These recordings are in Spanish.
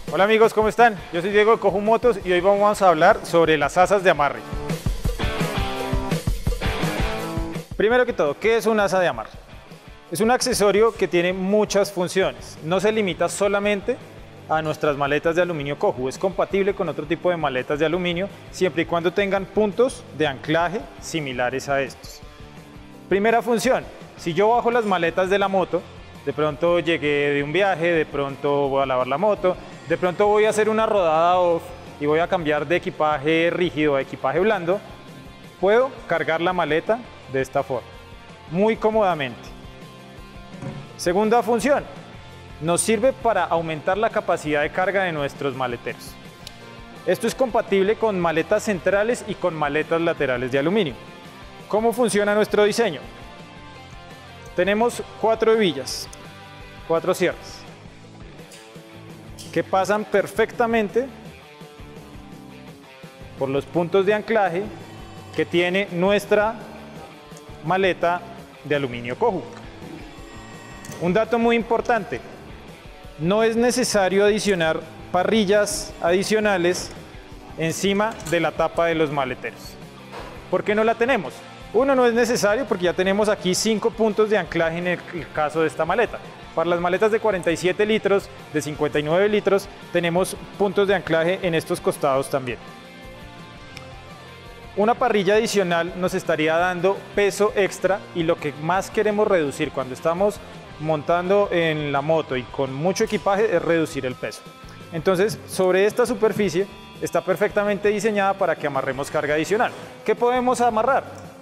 Hola amigos, ¿cómo están? Yo soy Diego de Coju Motos y hoy vamos a hablar sobre las asas de amarre. Primero que todo, ¿qué es una asa de amarre? Es un accesorio que tiene muchas funciones. No se limita solamente a nuestras maletas de aluminio Coju. Es compatible con otro tipo de maletas de aluminio siempre y cuando tengan puntos de anclaje similares a estos. Primera función, si yo bajo las maletas de la moto, de pronto llegué de un viaje, de pronto voy a lavar la moto, de pronto voy a hacer una rodada off y voy a cambiar de equipaje rígido a equipaje blando, puedo cargar la maleta de esta forma, muy cómodamente. Segunda función, nos sirve para aumentar la capacidad de carga de nuestros maleteros. Esto es compatible con maletas centrales y con maletas laterales de aluminio. ¿Cómo funciona nuestro diseño? Tenemos 4 hebillas, 4 cierres, que pasan perfectamente por los puntos de anclaje que tiene nuestra maleta de aluminio Coju. Un dato muy importante, no es necesario adicionar parrillas adicionales encima de la tapa de los maleteros. ¿Por qué no la tenemos? Uno, no es necesario porque ya tenemos aquí 5 puntos de anclaje en el caso de esta maleta. Para las maletas de 47 litros, de 59 litros, tenemos puntos de anclaje en estos costados también. Una parrilla adicional nos estaría dando peso extra y lo que más queremos reducir cuando estamos montando en la moto y con mucho equipaje es reducir el peso. Entonces, sobre esta superficie está perfectamente diseñada para que amarremos carga adicional. ¿Qué podemos amarrar?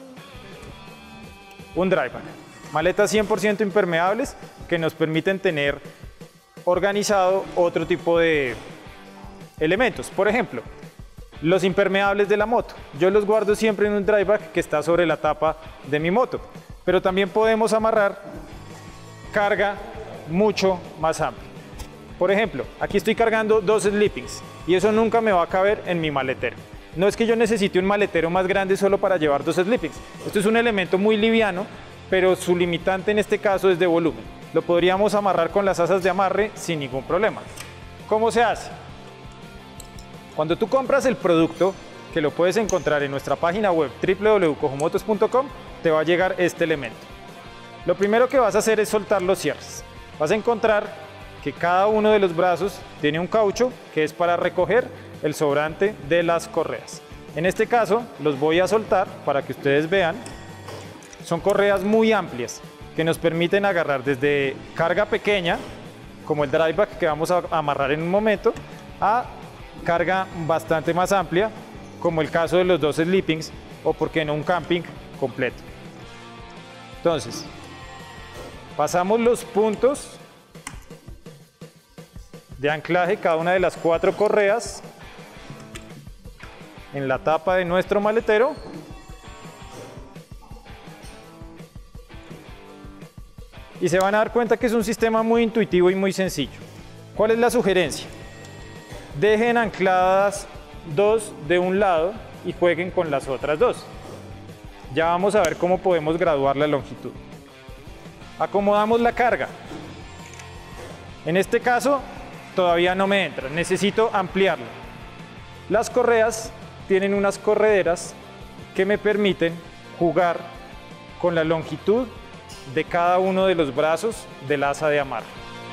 Un dry bag. Maletas 100% impermeables que nos permiten tener organizado otro tipo de elementos. Por ejemplo, los impermeables de la moto. Yo los guardo siempre en un dry bag que está sobre la tapa de mi moto. Pero también podemos amarrar carga mucho más amplia. Por ejemplo, aquí estoy cargando 2 sleepings y eso nunca me va a caber en mi maletero. No es que yo necesite un maletero más grande solo para llevar 2 sleepings. Esto es un elemento muy liviano, pero su limitante en este caso es de volumen. Lo podríamos amarrar con las asas de amarre sin ningún problema. ¿Cómo se hace? Cuando tú compras el producto, que lo puedes encontrar en nuestra página web www.cojumotos.com, te va a llegar este elemento. Lo primero que vas a hacer es soltar los cierres. Vas a encontrar que cada uno de los brazos tiene un caucho que es para recoger el sobrante de las correas. En este caso los voy a soltar para que ustedes vean. Son correas muy amplias que nos permiten agarrar desde carga pequeña, como el dry bag que vamos a amarrar en un momento, a carga bastante más amplia, como el caso de los 2 sleepings o por qué no un camping completo. Entonces, pasamos los puntos de anclaje, cada una de las 4 correas en la tapa de nuestro maletero. Y se van a dar cuenta que es un sistema muy intuitivo y muy sencillo. ¿Cuál es la sugerencia? Dejen ancladas 2 de un lado y jueguen con las otras 2. Ya vamos a ver cómo podemos graduar la longitud. Acomodamos la carga. En este caso todavía no me entra, necesito ampliarla. Las correas tienen unas correderas que me permiten jugar con la longitud de cada uno de los brazos del asa de amarre.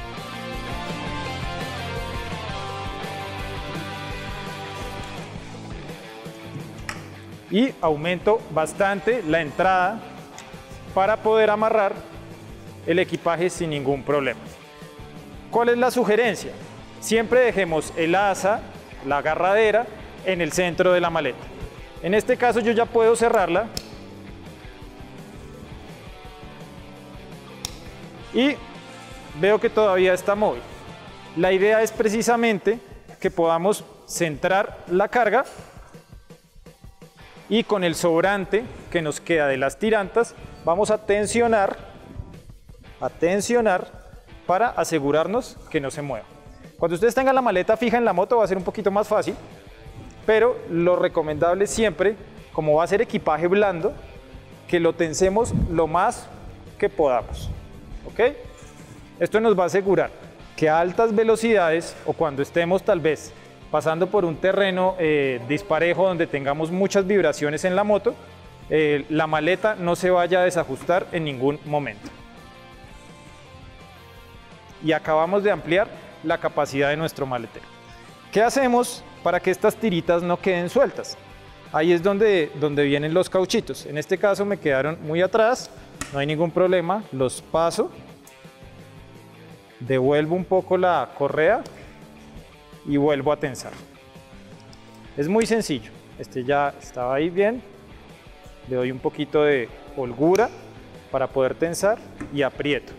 Y aumento bastante la entrada para poder amarrar el equipaje sin ningún problema. ¿Cuál es la sugerencia? Siempre dejemos el asa, la agarradera, en el centro de la maleta. En este caso yo ya puedo cerrarla y veo que todavía está móvil. La idea es precisamente que podamos centrar la carga y con el sobrante que nos queda de las tirantas vamos a tensionar para asegurarnos que no se mueva. Cuando ustedes tengan la maleta fija en la moto va a ser un poquito más fácil, pero lo recomendable siempre, como va a ser equipaje blando, que lo tensemos lo más que podamos. ¿Ok? Esto nos va a asegurar que a altas velocidades o cuando estemos tal vez pasando por un terreno disparejo donde tengamos muchas vibraciones en la moto, la maleta no se vaya a desajustar en ningún momento. Y acabamos de ampliar la capacidad de nuestro maletero. ¿Qué hacemos para que estas tiritas no queden sueltas? Ahí es donde vienen los cauchitos. En este caso me quedaron muy atrás, no hay ningún problema, los paso, devuelvo un poco la correa y vuelvo a tensar. Es muy sencillo, este ya estaba ahí bien, le doy un poquito de holgura para poder tensar y aprieto.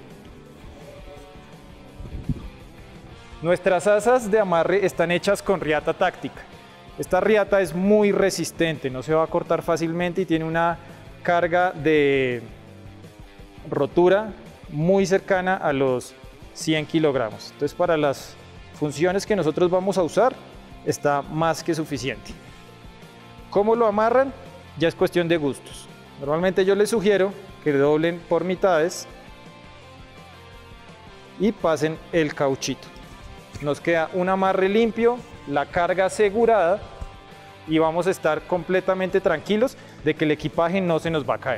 Nuestras asas de amarre están hechas con riata táctica. Esta riata es muy resistente, no se va a cortar fácilmente y tiene una carga de rotura muy cercana a los 100 kilogramos. Entonces, para las funciones que nosotros vamos a usar, está más que suficiente. ¿Cómo lo amarran? Ya es cuestión de gustos. Normalmente yo les sugiero que doblen por mitades y pasen el cauchito. Nos queda un amarre limpio, la carga asegurada y vamos a estar completamente tranquilos de que el equipaje no se nos va a caer.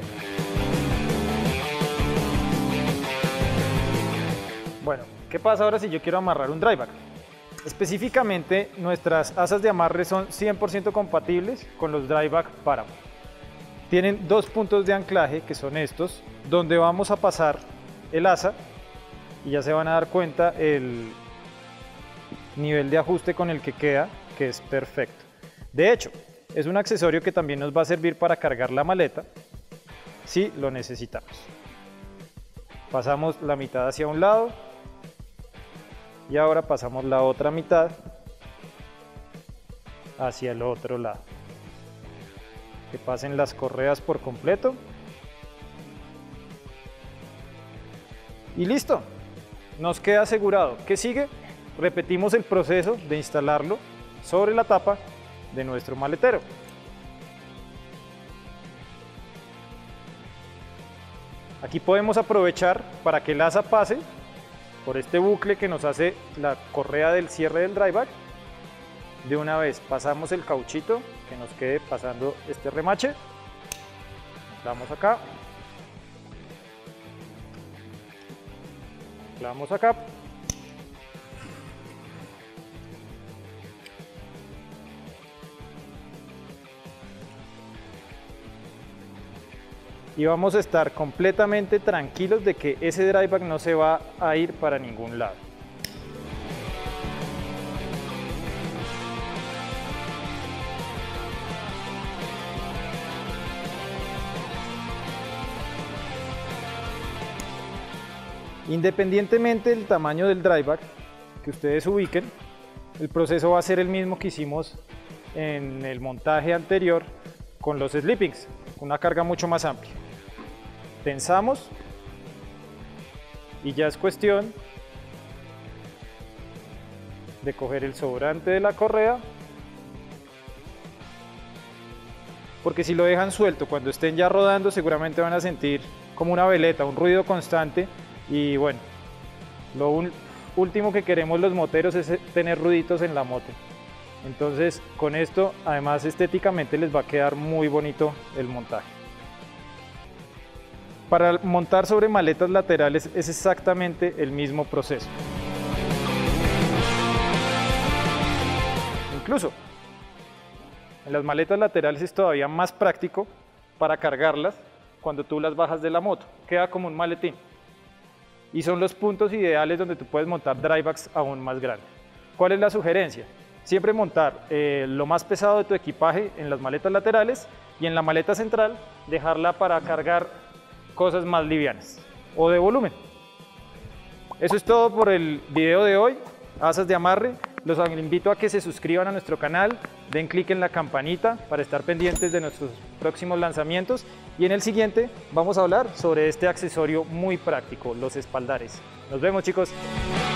Bueno, ¿qué pasa ahora si yo quiero amarrar un dryback? Específicamente, nuestras asas de amarre son 100% compatibles con los dryback Paramount. Tienen dos puntos de anclaje, que son estos, donde vamos a pasar el asa y ya se van a dar cuenta el nivel de ajuste con el que queda, que es perfecto. De hecho, es un accesorio que también nos va a servir para cargar la maleta si lo necesitamos. Pasamos la mitad hacia un lado y ahora pasamos la otra mitad hacia el otro lado. Que pasen las correas por completo y listo, nos queda asegurado. ¿Qué sigue? Repetimos el proceso de instalarlo sobre la tapa de nuestro maletero. Aquí podemos aprovechar para que el asa pase por este bucle que nos hace la correa del cierre del dryback. De una vez pasamos el cauchito que nos quede pasando este remache, damos acá, clavamos acá, y vamos a estar completamente tranquilos de que ese dryback no se va a ir para ningún lado. Independientemente del tamaño del dryback que ustedes ubiquen, el proceso va a ser el mismo que hicimos en el montaje anterior con los sleepings, una carga mucho más amplia. Tensamos y ya es cuestión de coger el sobrante de la correa, porque si lo dejan suelto cuando estén ya rodando seguramente van a sentir como una veleta, un ruido constante. Y bueno, lo último que queremos los moteros es tener ruiditos en la moto. Entonces, con esto, además estéticamente les va a quedar muy bonito el montaje. Para montar sobre maletas laterales es exactamente el mismo proceso. Incluso, en las maletas laterales es todavía más práctico para cargarlas cuando tú las bajas de la moto. Queda como un maletín. Y son los puntos ideales donde tú puedes montar drybacks aún más grandes. ¿Cuál es la sugerencia? Siempre montar lo más pesado de tu equipaje en las maletas laterales y en la maleta central dejarla para cargar cosas más livianas o de volumen. Eso es todo por el video de hoy, asas de amarre. Los invito a que se suscriban a nuestro canal, den clic en la campanita para estar pendientes de nuestros próximos lanzamientos y en el siguiente vamos a hablar sobre este accesorio muy práctico, los espaldares. Nos vemos, chicos.